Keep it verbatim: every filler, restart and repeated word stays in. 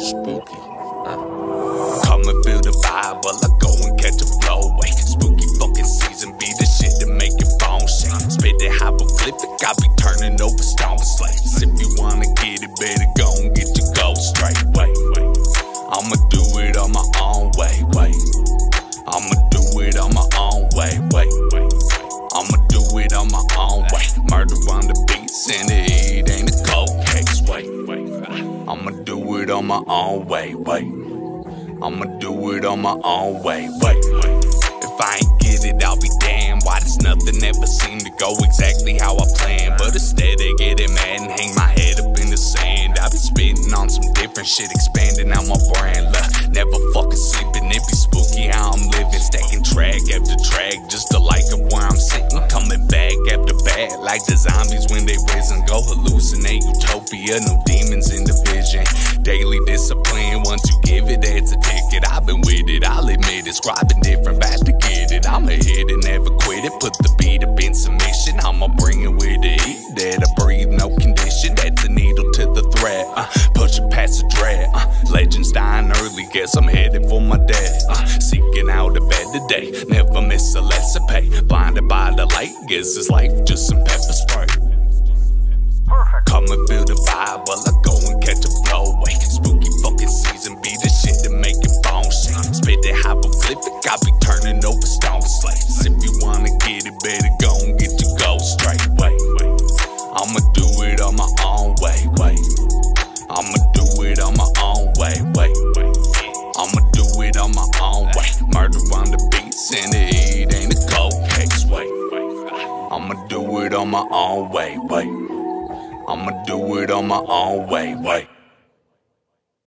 Spooky. Uh. Come and feel the vibe while I go and catch a flow. Wait, spooky fucking season be the shit to make your phone shake. Spit it hieroglyphic, I be turning over stone slates. If you wanna get it, better go and get your gold straight. Wait, wait, I'ma do it on my own way. Wait, I'ma do it on my own way. Wait, wait, I'ma do it on my own way. Murder on the beats and the heat ain't a cold case. Wait, wait, I'ma do it on my own way. Wait, I'ma do it on my own way. Wait, if I ain't get it, I'll be damned. Why does nothing ever seem to go exactly how I planned? But instead of getting mad and hang my head up in the sand, I be spitting on some different shit, expanding out my brand. Look, never fucking sleeping, it be spooky how I'm living. Stacking track after track, just to like of where I'm sitting. Coming back after back, like the zombies when they risen. Go hallucinate utopia, no demons in the vision. Daily discipline, once you give it, that's a ticket. I've been with it, I'll admit it. Scribing different, about to get it. I'ma hit it, never quit it. Put the beat up in submission. I'ma bring it with the heat that I breathe, no condition. That's the needle to the thread. Uh, push it past the dread. Uh, legends dying early, guess I'm headed for my death. Uh, seeking out a better day, never miss a lesson pay. Blinded by the light, guess it's life just some pepper spray. Perfect. Come and feel the vibe while I go and catch a flow. Wait, spooky fucking season be the shit to make your bones shake. Spit it hieroglyphic, I be turning over stone slates. If you wanna get it, better go and get your gold straight. Wait, wait, I'ma do it on my own way. Wait, I'ma do it on my own way. Wait, wait, I'ma do it on my own way. Murder on the beats and the heat ain't a cold case. Wait, I'ma do it on my own way. Wait, I'ma do it on my own way. Wait.